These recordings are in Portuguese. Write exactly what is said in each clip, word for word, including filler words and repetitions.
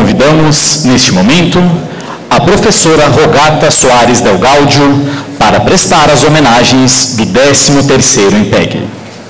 Convidamos, neste momento, a professora Rogata Soares Del Gaudio para prestar as homenagens do décimo terceiro IMPEG.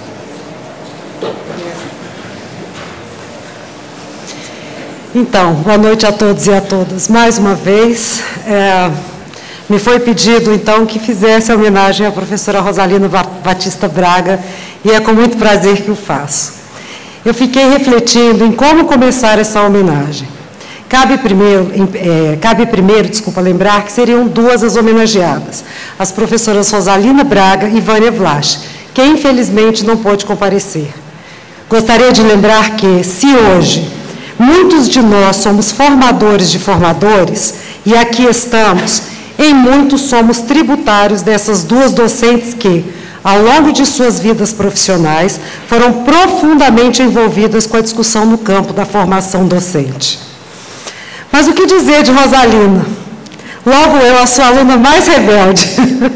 Então, boa noite a todos e a todas. Mais uma vez, é, me foi pedido, então, que fizesse a homenagem à professora Rosalina Batista Braga, e é com muito prazer que o faço. Eu fiquei refletindo em como começar essa homenagem. Cabe primeiro, é, cabe primeiro, desculpa, lembrar que seriam duas as homenageadas, as professoras Rosalina Braga e Vânia Vlach, que infelizmente não pôde comparecer. Gostaria de lembrar que, se hoje muitos de nós somos formadores de formadores, e aqui estamos, em muitos somos tributários dessas duas docentes que, ao longo de suas vidas profissionais, foram profundamente envolvidas com a discussão no campo da formação docente. Mas o que dizer de Rosalina? Logo eu, a sua aluna mais rebelde.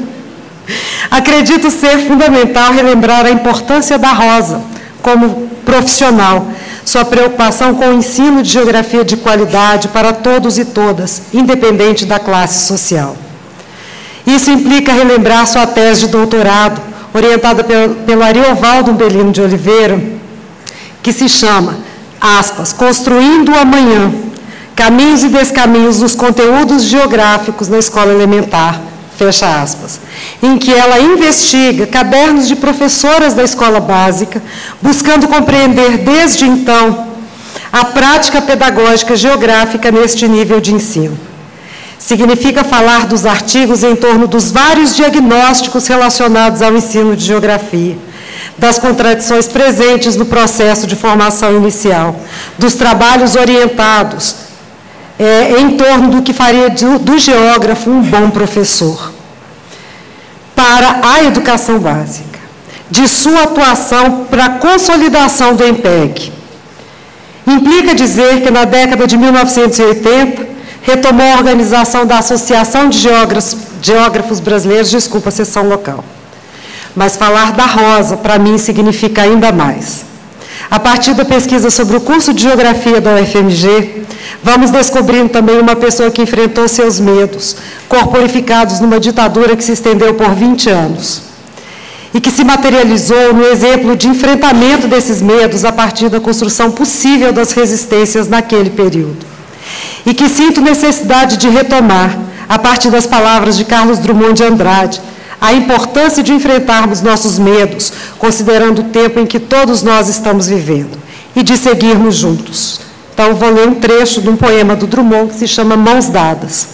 Acredito ser fundamental relembrar a importância da Rosa como profissional, sua preocupação com o ensino de geografia de qualidade para todos e todas, independente da classe social. Isso implica relembrar sua tese de doutorado, orientada pelo, pelo Ariovaldo Umbelino de Oliveira, que se chama, aspas, Construindo o Amanhã, Caminhos e Descaminhos dos Conteúdos Geográficos na Escola Elementar, fecha aspas, em que ela investiga cadernos de professoras da escola básica, buscando compreender desde então a prática pedagógica geográfica neste nível de ensino. Significa falar dos artigos em torno dos vários diagnósticos relacionados ao ensino de geografia, das contradições presentes no processo de formação inicial, dos trabalhos orientados é, em torno do que faria do, do geógrafo um bom professor, para a educação básica, de sua atuação para a consolidação do IMPEG. Implica dizer que na década de mil novecentos e oitenta, retomou a organização da Associação de Geógrafos, Geógrafos Brasileiros, desculpa, a seção local. Mas falar da Rosa, para mim, significa ainda mais. A partir da pesquisa sobre o curso de Geografia da U F M G, vamos descobrindo também uma pessoa que enfrentou seus medos, corporificados numa ditadura que se estendeu por vinte anos, e que se materializou no exemplo de enfrentamento desses medos a partir da construção possível das resistências naquele período. E que sinto necessidade de retomar, a partir das palavras de Carlos Drummond de Andrade, a importância de enfrentarmos nossos medos, considerando o tempo em que todos nós estamos vivendo, e de seguirmos juntos. Então, vou ler um trecho de um poema do Drummond que se chama Mãos Dadas.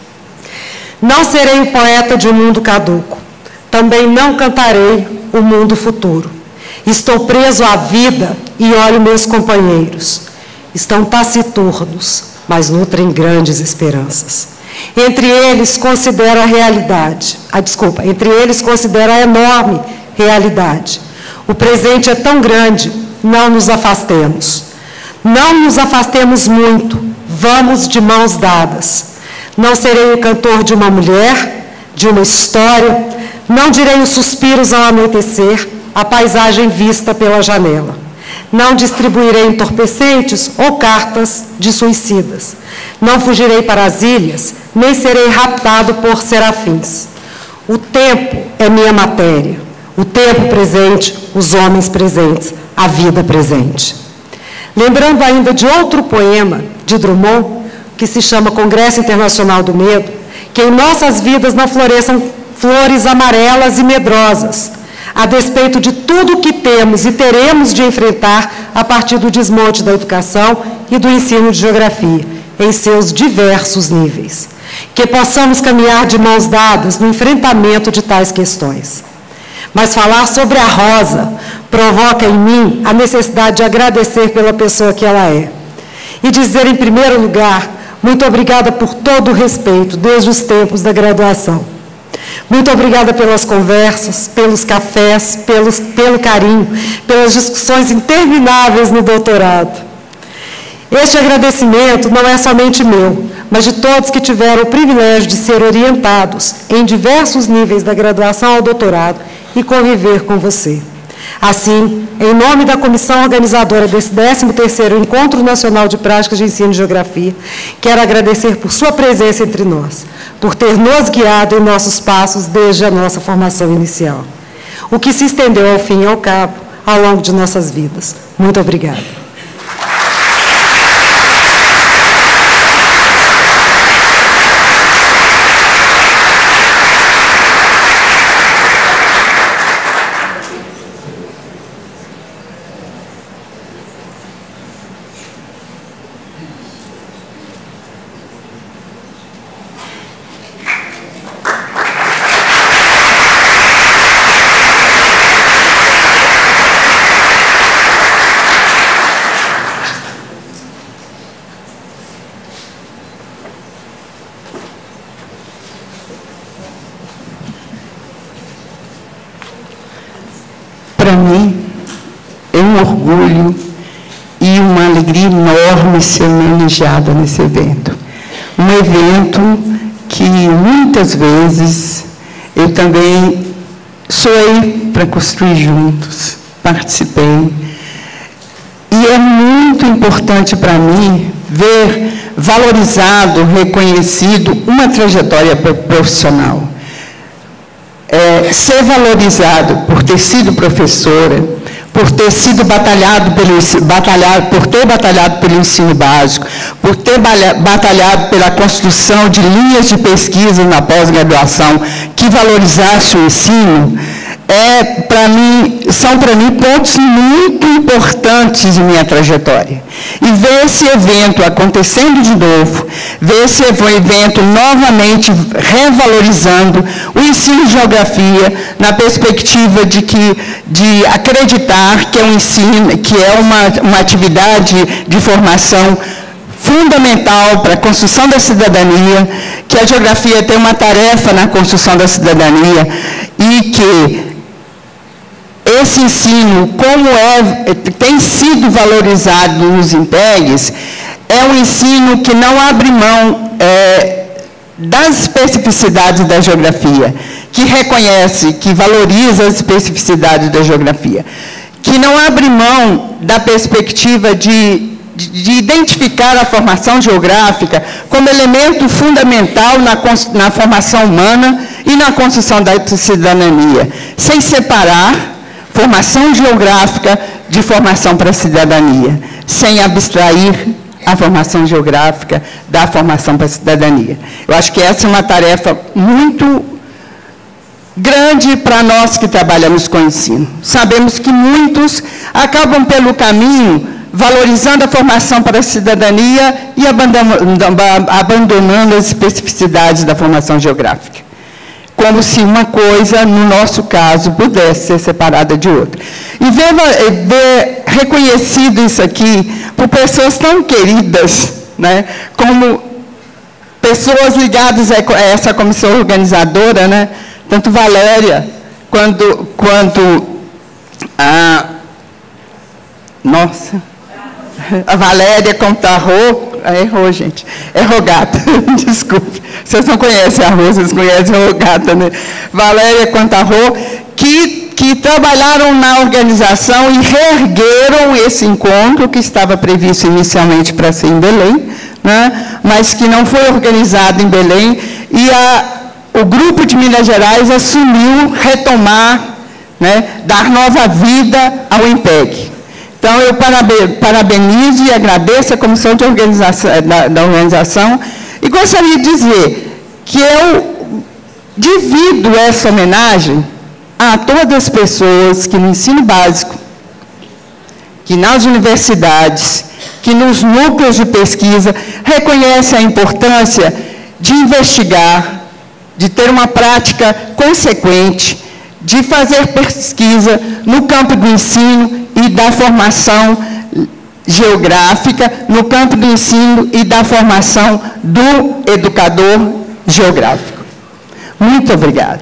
Não serei o poeta de um mundo caduco, também não cantarei o mundo futuro. Estou preso à vida e olho meus companheiros. Estão taciturnos, mas nutrem grandes esperanças. Entre eles, considero a realidade, a desculpa, entre eles considero a enorme realidade. O presente é tão grande, não nos afastemos. Não nos afastemos muito, vamos de mãos dadas. Não serei o cantor de uma mulher, de uma história, não direi os suspiros ao anoitecer, a paisagem vista pela janela. Não distribuirei entorpecentes ou cartas de suicidas. Não fugirei para as ilhas, nem serei raptado por serafins. O tempo é minha matéria, o tempo presente, os homens presentes, a vida presente. Lembrando ainda de outro poema de Drummond, que se chama Congresso Internacional do Medo, que em nossas vidas não floresçam flores amarelas e medrosas, a despeito de tudo o que temos e teremos de enfrentar a partir do desmonte da educação e do ensino de geografia, em seus diversos níveis. Que possamos caminhar de mãos dadas no enfrentamento de tais questões. Mas falar sobre a Rosa provoca em mim a necessidade de agradecer pela pessoa que ela é. E dizer, em primeiro lugar, muito obrigada por todo o respeito, desde os tempos da graduação. Muito obrigada pelas conversas, pelos cafés, pelos, pelo carinho, pelas discussões intermináveis no doutorado. Este agradecimento não é somente meu, mas de todos que tiveram o privilégio de ser orientados em diversos níveis da graduação ao doutorado e conviver com você. Assim, em nome da comissão organizadora desse décimo terceiro Encontro Nacional de Práticas de Ensino de Geografia, quero agradecer por sua presença entre nós, por ter nos guiado em nossos passos desde a nossa formação inicial, o que se estendeu ao fim e ao cabo, ao longo de nossas vidas. Muito obrigada. Para mim, é um orgulho e uma alegria enorme ser homenageada nesse evento. Um evento que, muitas vezes, eu também sonhei para construir juntos, participei. E é muito importante para mim ver valorizado, reconhecido uma trajetória profissional. É, ser valorizado por ter sido professora, por ter sido batalhado pelo batalhado, por ter batalhado pelo ensino básico, por ter batalhado pela construção de linhas de pesquisa na pós-graduação que valorizasse o ensino, é, para mim, são para mim pontos muito importantes de minha trajetória. E ver esse evento acontecendo de novo, ver esse evento novamente revalorizando o ensino de geografia na perspectiva de, que, de acreditar que é um ensino, que é uma, uma atividade de formação fundamental para a construção da cidadania, que a geografia tem uma tarefa na construção da cidadania e que esse ensino, como é, tem sido valorizado nos INPEGs, é um ensino que não abre mão é, das especificidades da geografia, que reconhece, que valoriza as especificidades da geografia, que não abre mão da perspectiva de, de, de identificar a formação geográfica como elemento fundamental na, na formação humana e na construção da cidadania, sem separar formação geográfica de formação para a cidadania, sem abstrair a formação geográfica da formação para a cidadania. Eu acho que essa é uma tarefa muito grande para nós que trabalhamos com ensino. Sabemos que muitos acabam pelo caminho valorizando a formação para a cidadania e abandonando as especificidades da formação geográfica, como se uma coisa, no nosso caso, pudesse ser separada de outra. E ver, ver reconhecido isso aqui por pessoas tão queridas, né, como pessoas ligadas a essa comissão organizadora, né, tanto Valéria quanto, quanto a... Nossa... A Valéria Contarro, errou, gente, é Rogata, desculpe, vocês não conhecem a Rô, vocês conhecem a Rogata, né? Valéria Contarro, que, que trabalharam na organização e reergueram esse encontro, que estava previsto inicialmente para ser em Belém, né? Mas que não foi organizado em Belém, e a, o grupo de Minas Gerais assumiu retomar, né, dar nova vida ao INPEG. Então, eu parabenizo e agradeço a comissão de organização, da, da organização e gostaria de dizer que eu divido essa homenagem a todas as pessoas que no ensino básico, que nas universidades, que nos núcleos de pesquisa, reconhecem a importância de investigar, de ter uma prática consequente, de fazer pesquisa no campo do ensino e da formação geográfica, no campo do ensino e da formação do educador geográfico. Muito obrigada.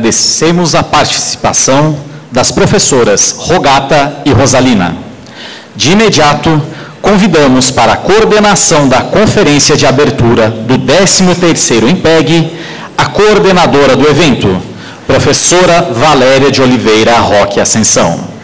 Agradecemos a participação das professoras Rogata e Rosalina. De imediato, convidamos para a coordenação da conferência de abertura do décimo terceiro IMPEG a coordenadora do evento, professora Valéria de Oliveira Roque Ascensão.